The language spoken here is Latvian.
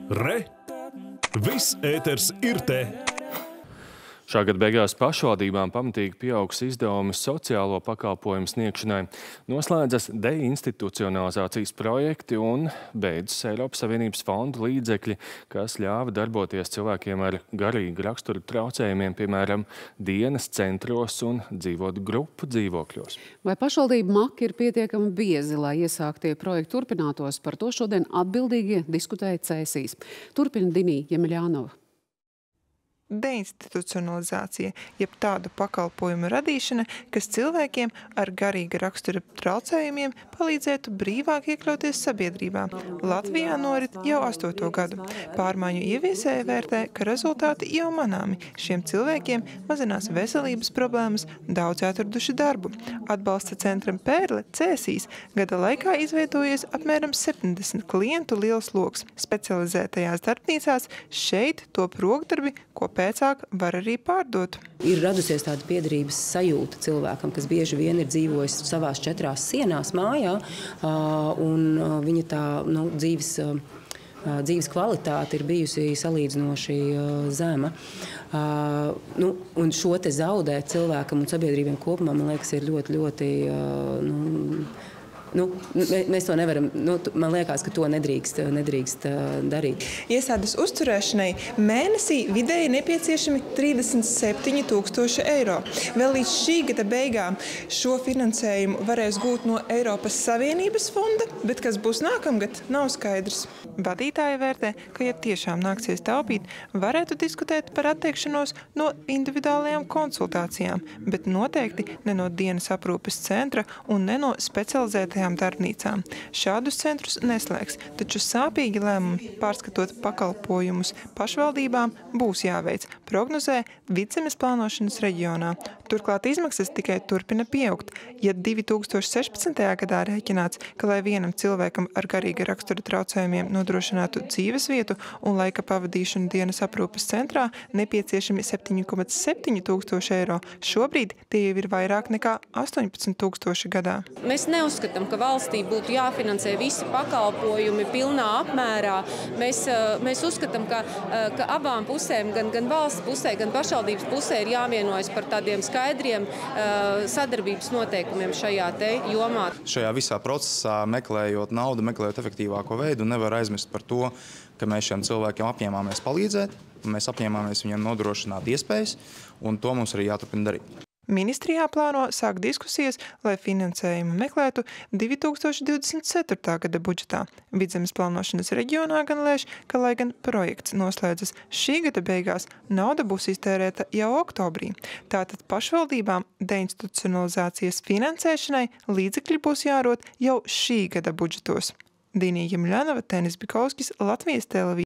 Re! Viss ēters ir te! Šā gada beigās pašvaldībām pamatīgi pieaugs izdevumi sociālo pakalpojumu sniegšanai, noslēdzas deinstitucionalizācijas projekti un beidzas Eiropas Savienības fondu līdzekļi, kas ļāva darboties cilvēkiem ar garīgu raksturu traucējumiem, piemēram, dienas centros un dzīvot grupu dzīvokļos. Vai pašvaldību maki ir pietiekami biezi, lai iesāktie projekti turpinātos? Par to šodien atbildīgie diskutēja Cēsīs. Turpina Dinija Jemeļānova. Deinstitucionalizācija, jeb tādu pakalpojumu radīšana, kas cilvēkiem ar garīga rakstura traucējumiem palīdzētu brīvāk iekļauties sabiedrībā. Latvijā norit jau 8. gadu. Pārmaiņu ieviesēji vērtē, ka rezultāti jau manāmi. Šiem cilvēkiem mazinās veselības problēmas, daudz atraduši darbu. Atbalsta centram Pērle Cēsīs gada laikā izveidojies apmēram 70 klientu liels loks. Specializētajās darbnīcās šeit top rokdarbi, ko pēcāk var arī pārdot. Ir radusies tāda piederības sajūta cilvēkam, kas bieži vien ir dzīvojis savās 4 sienās mājā, un viņa tā dzīves kvalitāte ir bijusi salīdzinoši zema. Un šo te zaudēt cilvēkam un sabiedrībiem kopumā, man liekas, ir ļoti mēs to nevaram, man liekas, ka to nedrīkst darīt. Iestādes uzturēšanai mēnesī vidēji nepieciešami 37 000 eiro. Vēl līdz šī gada beigām šo finansējumu varēs gūt no Eiropas Savienības fonda, bet kas būs nākamgad, nav skaidrs. Vadītāji vērtē, ka, ja tiešām nāksies taupīt, varētu diskutēt par atteikšanos no individuālajām konsultācijām, bet noteikti ne no dienas aprūpes centra un ne no specializētajām darbnīcām. Šādus centrus neslēgs, taču sāpīgi lēmumi, pārskatot pakalpojumus pašvaldībām, būs jāveic, prognozē Vidzemes plānošanas reģionā. Turklāt izmaksas tikai turpina pieaugt. Ja 2016. gadā rēķināts, ka lai vienam cilvēkam ar garīga rakstura traucējumiem nodrošinātu dzīves vietu un laika pavadīšanu dienas aprūpes centrā nepieciešami 7,7 000 eiro, šobrīd tie jau ir vairāk nekā 18 000 gadā. Mēs neuzskatām, ka valstī būtu jāfinansē visi pakalpojumi pilnā apmērā. Mēs uzskatām, ka abām pusēm, gan valsts pusē, gan pašvaldības pusē ir jāvienojas par tādiem skaidriem sadarbības noteikumiem šajā te jomā. Šajā visā procesā, meklējot naudu, meklējot efektīvāko veidu, nevar aizmirst par to, ka mēs šiem cilvēkiem apņēmāmies palīdzēt, mēs apņēmāmies viņiem nodrošināt iespējas, un to mums arī jāturpina darīt. Ministrijā plāno sākt diskusijas, lai finansējumu meklētu 2024. gada budžetā. Vidzemes plānošanas reģionā gan lēš, ka, lai gan projekts noslēdzas šī gada beigās, nauda būs iztērēta jau oktobrī. Tātad pašvaldībām deinstitucionalizācijas finansēšanai līdzekļi būs jārot jau šī gada budžetos. Dinija Jemeļānova, Tenis Bikovskis, Latvijas televīzija.